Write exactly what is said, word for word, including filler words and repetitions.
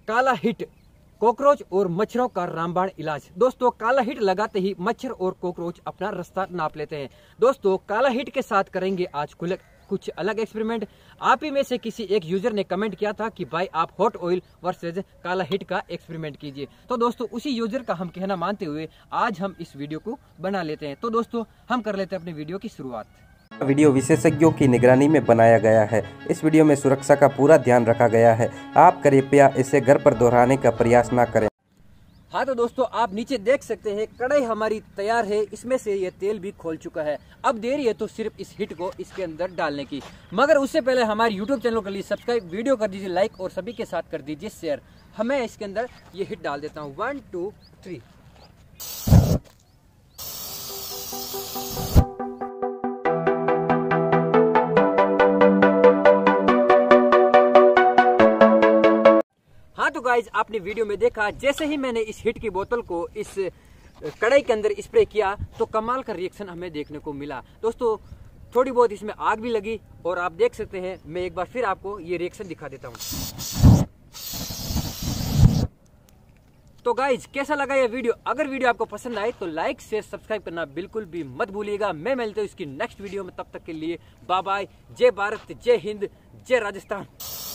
काला hit cockroach और मच्छरों का रामबाण इलाज। दोस्तों काला हिट लगाते ही मच्छर और कॉकरोच अपना रास्ता नाप लेते हैं। दोस्तों काला हिट के साथ करेंगे आज कुछ अलग एक्सपेरिमेंट। आप ही में से किसी एक यूजर ने कमेंट किया था कि भाई आप हॉट ऑयल वर्सेज काला हिट का एक्सपेरिमेंट कीजिए। तो दोस्तों उसी यूजर का हम कहना मानते हुए आज हम इस वीडियो को बना लेते हैं। तो दोस्तों हम कर लेते हैं अपनी वीडियो की शुरुआत। वीडियो विशेषज्ञों की निगरानी में बनाया गया है। इस वीडियो में सुरक्षा का पूरा ध्यान रखा गया है। आप कृपया इसे घर पर दोहराने का प्रयास ना करें। हाँ तो दोस्तों आप नीचे देख सकते हैं कढ़ाई हमारी तैयार है। इसमें से ये तेल भी खोल चुका है। अब देरी है तो सिर्फ इस हिट को इसके अंदर डालने की। मगर उससे पहले हमारे यूट्यूब चैनल के लिए सब्सक्राइब, वीडियो कर दीजिए लाइक और सभी के साथ कर दीजिए शेयर। हमें इसके अंदर ये हिट डाल देता हूँ। One two three. हाँ तो गाइज आपने वीडियो में देखा जैसे ही मैंने इस हिट की बोतल को इस कढ़ाई के अंदर स्प्रे किया तो कमाल का रिएक्शन हमें देखने को मिला। दोस्तों थोड़ी बहुत इसमें आग भी लगी और आप देख सकते हैं। मैं एक बार फिर आपको ये रिएक्शन दिखा देता हूँ। तो गाइज कैसा लगा ये वीडियो? अगर वीडियो आपको पसंद आए तो लाइक शेयर सब्सक्राइब करना बिल्कुल भी मत भूलिएगा। मैं मिलता हूँ इसकी नेक्स्ट वीडियो में। तब तक के लिए बाय बाय। जय भारत, जय हिंद, जय राजस्थान।